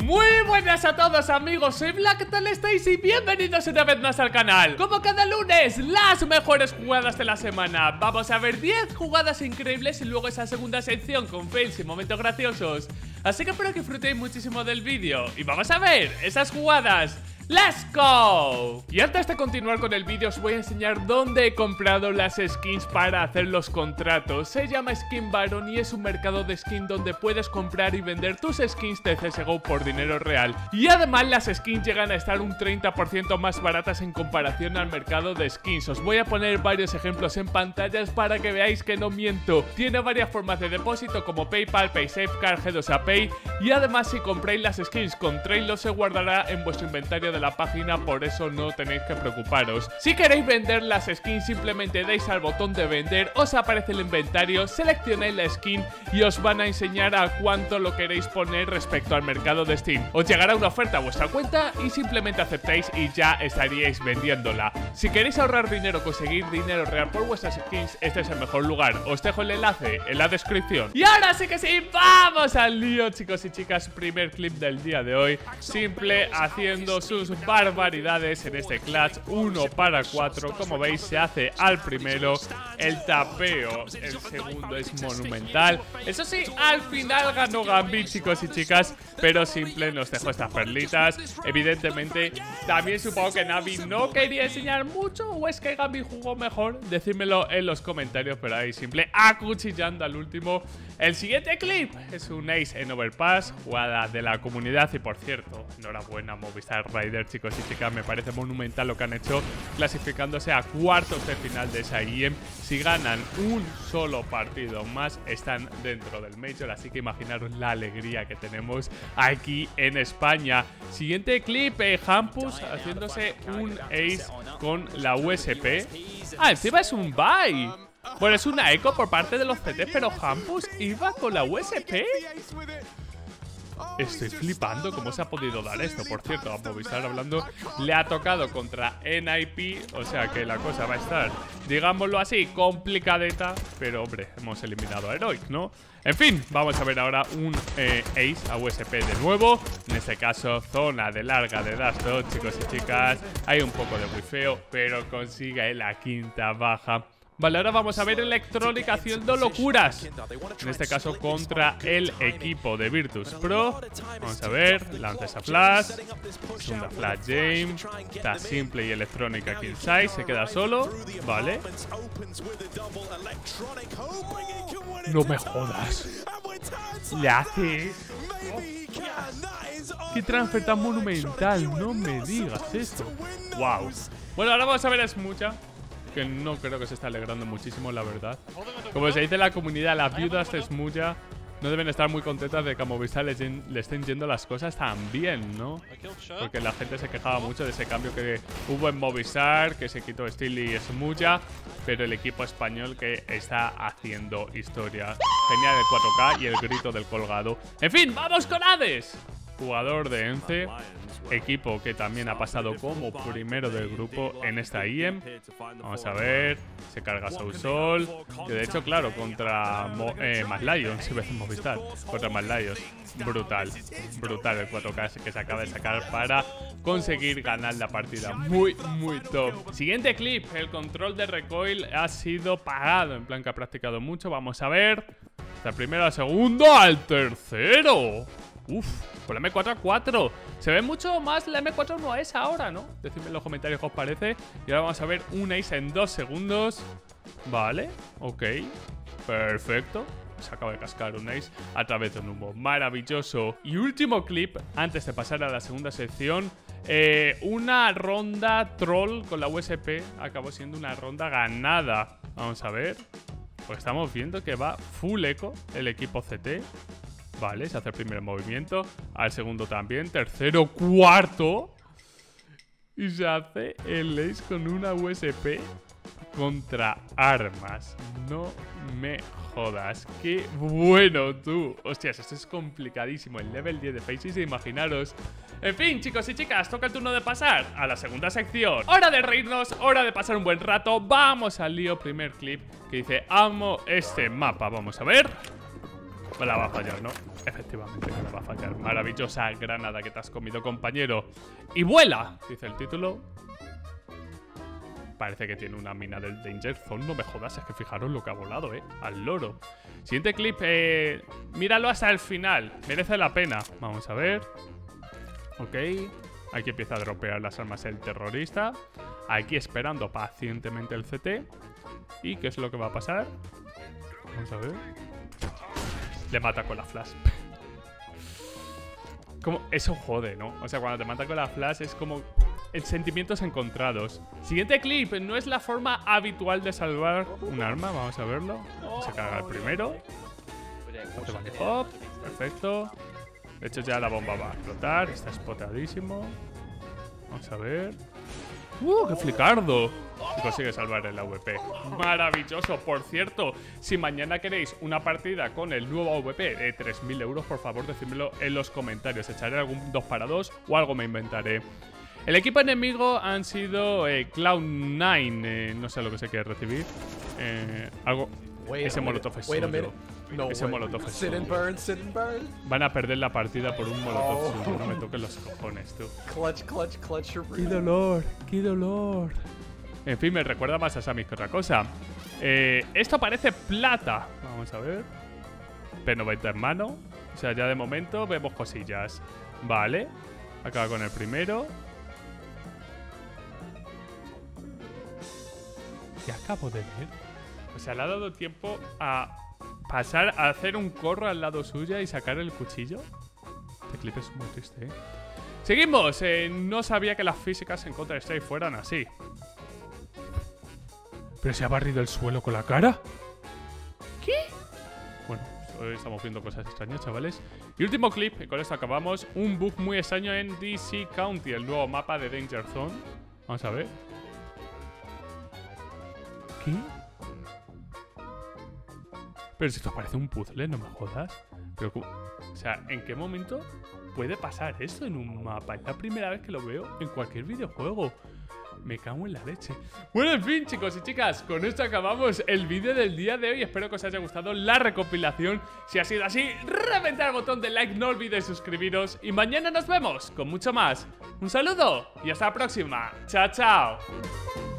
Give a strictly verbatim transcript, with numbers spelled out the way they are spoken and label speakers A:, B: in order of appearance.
A: Muy buenas a todos amigos, soy Black, ¿qué tal estáis? Y bienvenidos una vez más al canal. Como cada lunes, las mejores jugadas de la semana. Vamos a ver diez jugadas increíbles y luego esa segunda sección con fails y momentos graciosos. Así que espero que disfrutéis muchísimo del vídeo y vamos a ver esas jugadas. ¡Let's go! Y antes de continuar con el vídeo os voy a enseñar dónde he comprado las skins para hacer los contratos. Se llama Skin Baron y es un mercado de skin donde puedes comprar y vender tus skins de C S G O por dinero real. Y además las skins llegan a estar un treinta por ciento más baratas en comparación al mercado de skins. Os voy a poner varios ejemplos en pantallas para que veáis que no miento. Tiene varias formas de depósito como PayPal, PaySafeCard, G dos A Pay. Y además si compráis las skins con Trailer se guardará en vuestro inventario de la página, por eso no tenéis que preocuparos. Si queréis vender las skins simplemente dais al botón de vender, os aparece el inventario, seleccionáis la skin y os van a enseñar a cuánto lo queréis poner respecto al mercado de Steam. Os llegará una oferta a vuestra cuenta y simplemente aceptáis y ya estaríais vendiéndola. Si queréis ahorrar dinero o conseguir dinero real por vuestras skins, este es el mejor lugar. Os dejo el enlace en la descripción. Y ahora sí que sí, vamos al lío, chicos y chicas. Primer clip del día de hoy, Simple haciendo sus barbaridades en este clutch uno para cuatro. Como veis se hace al primero, el tapeo el segundo es monumental. Eso sí, al final ganó Gambit, chicos y chicas, pero Simple nos dejó estas perlitas. Evidentemente también supongo que Navi no quería enseñar mucho, o es que Gambit jugó mejor, decídmelo en los comentarios. Pero ahí Simple acuchillando al último. El siguiente clip es un ace en overpass, jugada de la comunidad. Y por cierto, enhorabuena Movistar Riders, chicos y chicas, me parece monumental lo que han hecho, clasificándose a cuartos de final de esa I E M. Si ganan un solo partido más, están dentro del Major, así que imaginaros la alegría que tenemos aquí en España. Siguiente clip, eh, Hampus haciéndose un ace con la U S P. Ah, encima es un buy. Bueno, es una eco por parte de los C T, pero Hampus iba con la U S P. Estoy flipando cómo se ha podido dar esto. Por cierto, a Movistar hablando, le ha tocado contra N I P, o sea que la cosa va a estar, digámoslo así, complicadeta. Pero hombre, hemos eliminado a Heroic, ¿no? En fin, vamos a ver ahora un eh, ace a U S P de nuevo. En este caso, zona de larga de Dust, chicos y chicas. Hay un poco de wifeo, pero consigue la quinta baja. Vale, ahora vamos a ver Electronic haciendo locuras. En este caso contra el equipo de Virtus Pro. Vamos a ver, lanza esa flash. Segunda flash James. Está Simple y Electronic aquí inside. Se queda solo. Vale. No me jodas. Le hace... Qué transfer tan monumental. No me digas esto. Wow. Bueno, ahora vamos a ver a Smucha, que no creo que se está alegrando muchísimo, la verdad. Como se dice en la comunidad, las viudas de Smuja no deben estar muy contentas de que a Movistar le, le estén yendo las cosas tan bien, ¿no? Porque la gente se quejaba mucho de ese cambio que hubo en Movistar, que se quitó Steel y Smuja, pero el equipo español que está haciendo historia. Genial el cuatro K y el grito del colgado. En fin, ¡vamos con Hades! Jugador de Ence, equipo que también ha pasado como primero del grupo en esta I E M. Vamos a ver, se carga Soulsol, que de hecho, claro, contra Mo eh, Mad Lions, si ves en Movistar, contra Mad Lions, brutal, brutal el cuatro K que se acaba de sacar para conseguir ganar la partida, muy, muy top. Siguiente clip, el control de recoil ha sido pagado, en plan que ha practicado mucho. Vamos a ver, del primero al segundo al tercero. Uf, con la M cuatro A cuatro. Se ve mucho más la M cuatro uno A S ahora, ¿no? Decidme en los comentarios qué os parece. Y ahora vamos a ver un ace en dos segundos. Vale, ok, perfecto. Se acaba de cascar un ace a través de un humo. Maravilloso. Y último clip, antes de pasar a la segunda sección. eh, Una ronda troll con la U S P acabó siendo una ronda ganada. Vamos a ver. Pues estamos viendo que va full eco el equipo C T. Vale, se hace el primer movimiento. Al segundo también. Tercero, cuarto. Y se hace el ace con una U S P contra armas. No me jodas. Qué bueno, tú. Hostias, esto es complicadísimo. El level diez de Faces, imaginaros. En fin, chicos y chicas, toca el turno de pasar a la segunda sección. Hora de reírnos, hora de pasar un buen rato. Vamos al lío. Primer clip que dice: amo este mapa. Vamos a ver. Me la va a fallar, ¿no? Efectivamente me la va a fallar. Maravillosa granada que te has comido, compañero. ¡Y vuela! Dice el título. Parece que tiene una mina del Danger Zone. No me jodas, es que fijaros lo que ha volado, ¿eh? Al loro. Siguiente clip, eh... míralo hasta el final. Merece la pena. Vamos a ver. Ok. Aquí empieza a dropear las armas el terrorista. Aquí esperando pacientemente el C T. ¿Y qué es lo que va a pasar? Vamos a ver. Le mata con la flash. Como, eso jode, ¿no? O sea, cuando te mata con la flash es como sentimientos encontrados. Siguiente clip. No es la forma habitual de salvar un arma. Vamos a verlo. Se carga el primero. Hop. Perfecto. De hecho ya la bomba va a explotar. Está spotadísimo. Vamos a ver. ¡Uh, qué flicardo! Y consigue salvar el A V P. ¡Maravilloso! Por cierto, si mañana queréis una partida con el nuevo A V P de tres mil euros, por favor, decídmelo en los comentarios. Echaré algún dos para dos o algo me inventaré. El equipo enemigo han sido eh, Cloud nine. Eh, no sé lo que se quiere recibir. Eh, algo... Ese molotov es suyo. No, ese molotov es suyo. Van a perder la partida por un molotov oh. suyo. No me toques los cojones, tú.
B: Clutch, clutch, clutch.
A: ¡Qué dolor! ¡Qué dolor! En fin, me recuerda más a Sammy que otra cosa. Eh, esto parece plata. Vamos a ver. P noventa en mano. O sea, ya de momento vemos cosillas. Vale. Acaba con el primero. ¿Qué acabo de ver? O sea, le ha dado tiempo a pasar a hacer un corro al lado suya y sacar el cuchillo. Este clip es muy triste, ¿eh? Seguimos. Eh, no sabía que las físicas en Counter-Strike fueran así. ¿Pero se ha barrido el suelo con la cara? ¿Qué? Bueno, hoy estamos viendo cosas extrañas, chavales. Y último clip, y con esto acabamos. Un bug muy extraño en D C County, el nuevo mapa de Danger Zone. Vamos a ver. ¿Qué? Pero si esto parece un puzzle, no me jodas. Pero, o sea, ¿en qué momento puede pasar esto en un mapa? Es la primera vez que lo veo en cualquier videojuego. Me cago en la leche. Bueno, en fin, chicos y chicas, con esto acabamos el vídeo del día de hoy. Espero que os haya gustado la recopilación. Si ha sido así, reventar el botón de like, no olvidéis suscribiros. Y mañana nos vemos con mucho más. Un saludo y hasta la próxima. Chao, chao.